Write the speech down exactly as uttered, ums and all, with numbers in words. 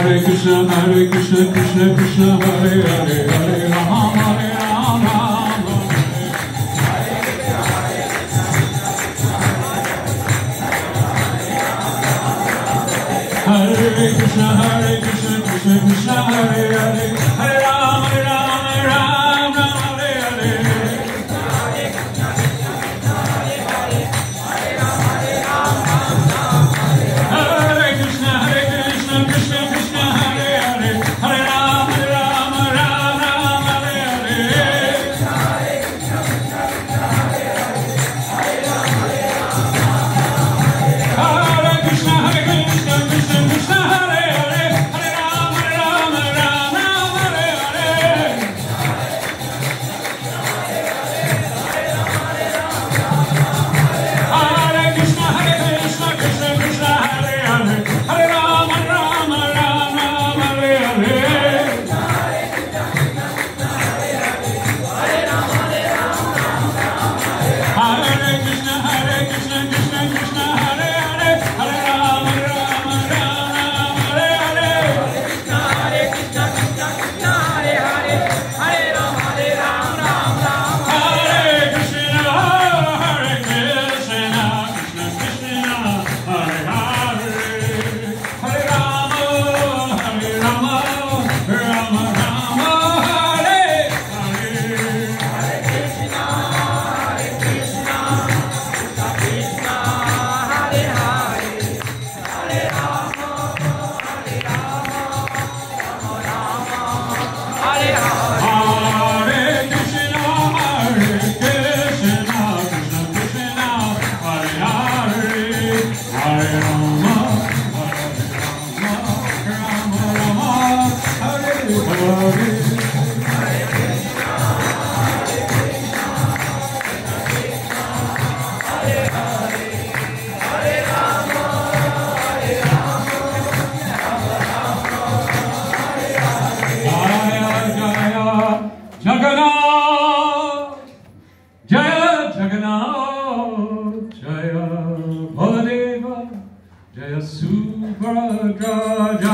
Hare Krishna, Hare Krishna, Krishna Krishna, Hare Hare, Hare Rama, Hare Rama, Hare Krishna, Hare Krishna, Krishna Krishna, Hare Hare, Hare Rama, Hare Rama, Rama Rama, Hare Hare. Hare Krishna, Hare Krishna, Krishna Krishna, Hare Hare, Hare Rama, Hare Rama, Rama Rama, Hare Hare. Hare Krishna, Hare Krishna, Krishna Krishna, Hare Hare, Hare Rama, Hare Rama, Rama Rama, Hare Hare. Hare Krishna, Hare Krishna, Krishna Krishna, Hare Hare, Hare Rama, Rama Rama, Hare Hare. Hare Krishna, Hare Krishna, Krishna Krishna, Hare Hare, Hare Rama, Rama Rama, Hare Hare. Hare Krishna, Hare Krishna, Krishna Krishna, Hare Hare, Hare Rama, Hare Rama, Rama Rama, Hare Hare. Hare Krishna, Hare Krishna, Krishna Krishna, Hare Hare, Hare Rama, Hare Rama, Rama Rama, Hare Hare. Jaya Jaya Jagannath, Jaya Jagannath, Jaya Baladeva, Jaya Subhadra, Jaya